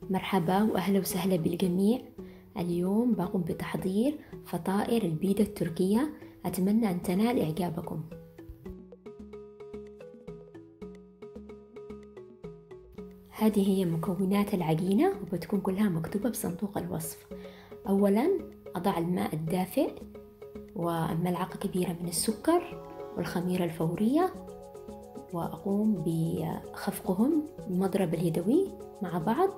مرحبا وأهلا وسهلا بالجميع. اليوم بقوم بتحضير فطائر البيتزا التركية، أتمنى أن تنال إعجابكم. هذه هي مكونات العجينة وبتكون كلها مكتوبة بصندوق الوصف. أولا أضع الماء الدافئ وملعقة كبيرة من السكر والخميرة الفورية، وأقوم بخفقهم بالمضرب اليدوي مع بعض،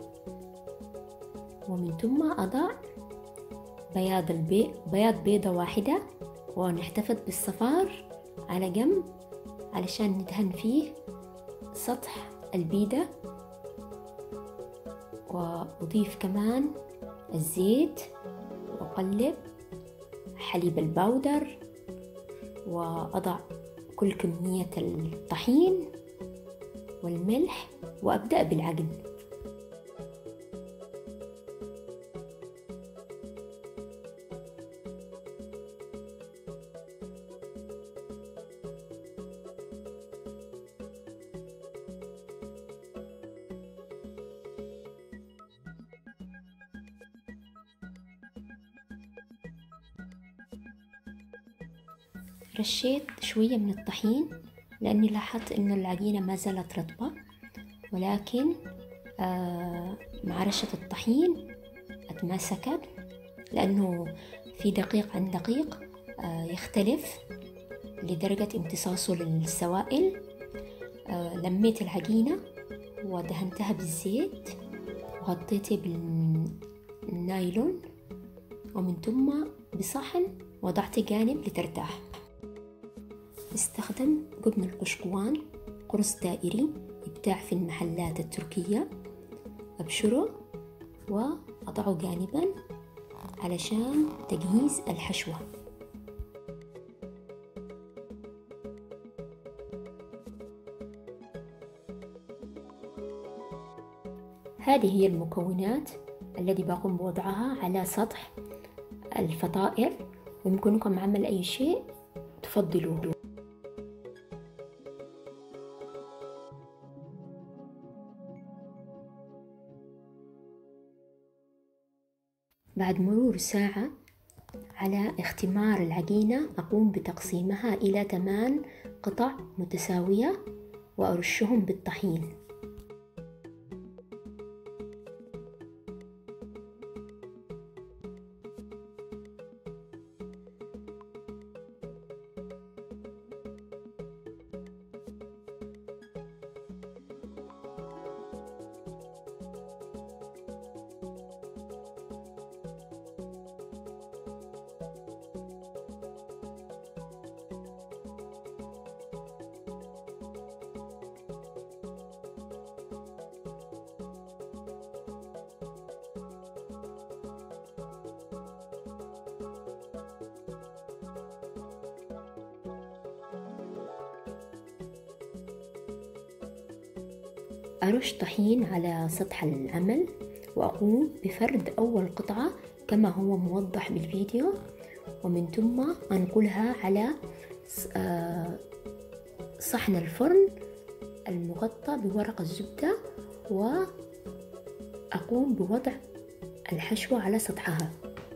ومن ثم أضع بياض بيضة واحدة ونحتفظ بالصفار على جنب علشان ندهن فيه سطح البيضة، وأضيف كمان الزيت وأقلب حليب الباودر، وأضع كل كمية الطحين والملح وأبدأ بالعجن. رشيت شوية من الطحين لأني لاحظت إنه العجينة ما زالت رطبة، ولكن مع رشة الطحين اتماسكت، لأنه في دقيق عن دقيق يختلف لدرجة امتصاصه للسوائل. لميت العجينة ودهنتها بالزيت وغطيتها بالنايلون، ومن ثم بصحن وضعت جانب لترتاح. استخدم جبن القشقوان قرص دائري يباع في المحلات التركية، أبشره وأضعه جانبا علشان تجهيز الحشوة. هذه هي المكونات التي بقوم بوضعها على سطح الفطائر، ويمكنكم عمل أي شيء تفضلوه. بعد مرور ساعة على اختمار العجينة أقوم بتقسيمها إلى 8 قطع متساوية وأرشهم بالطحين. أرش طحين على سطح العمل وأقوم بفرد أول قطعة كما هو موضح بالفيديو، ومن ثم أنقلها على صحن الفرن المغطى بورق الزبدة، وأقوم بوضع الحشوة على سطحها.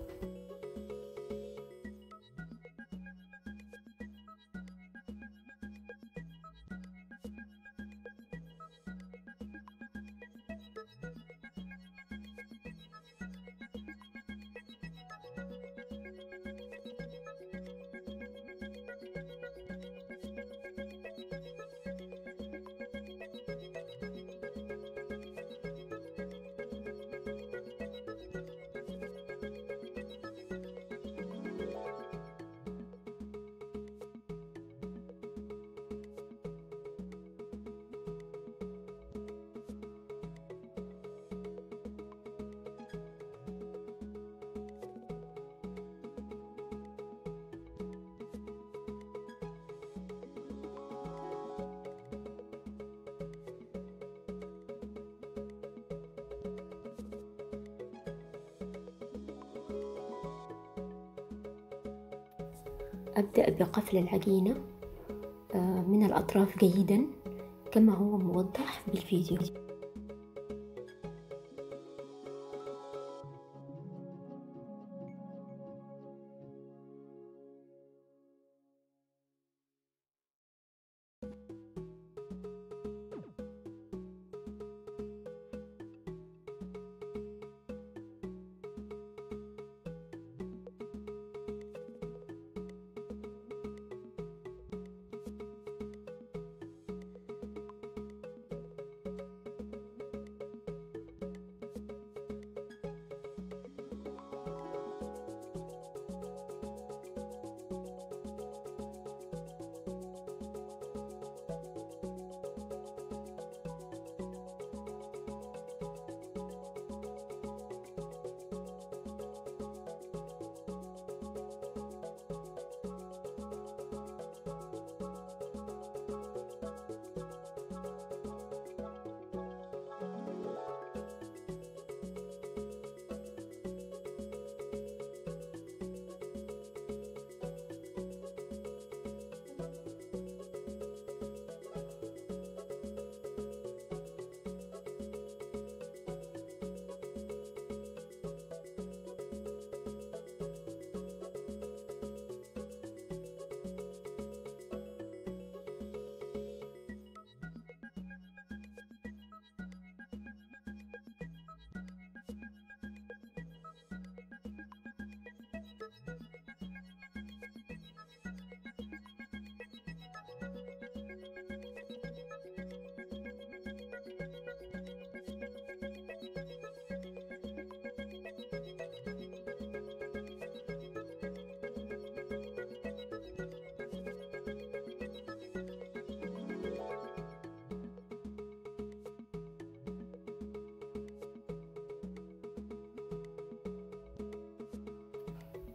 أبدأ بقفل العجينة من الأطراف جيدا كما هو موضح بالفيديو.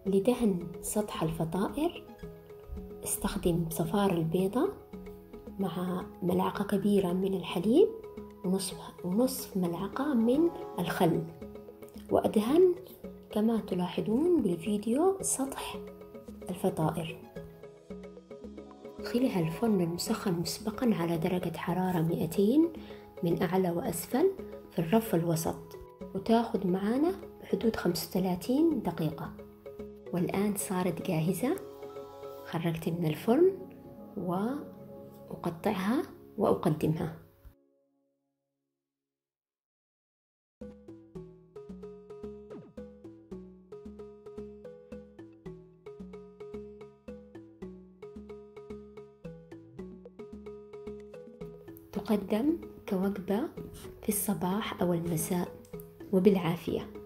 لدهن سطح الفطائر استخدم صفار البيضة مع ملعقة كبيرة من الحليب ونصف ملعقة من الخل، وأدهن كما تلاحظون بالفيديو سطح الفطائر. أدخلها الفرن المسخن مسبقا على درجة حرارة 200 من أعلى وأسفل في الرف الوسط، وتاخذ معانا بحدود 35 دقيقة. والآن صارت جاهزة، خرجت من الفرن وأقطعها وأقدمها. تقدم كوجبة في الصباح أو المساء وبالعافية.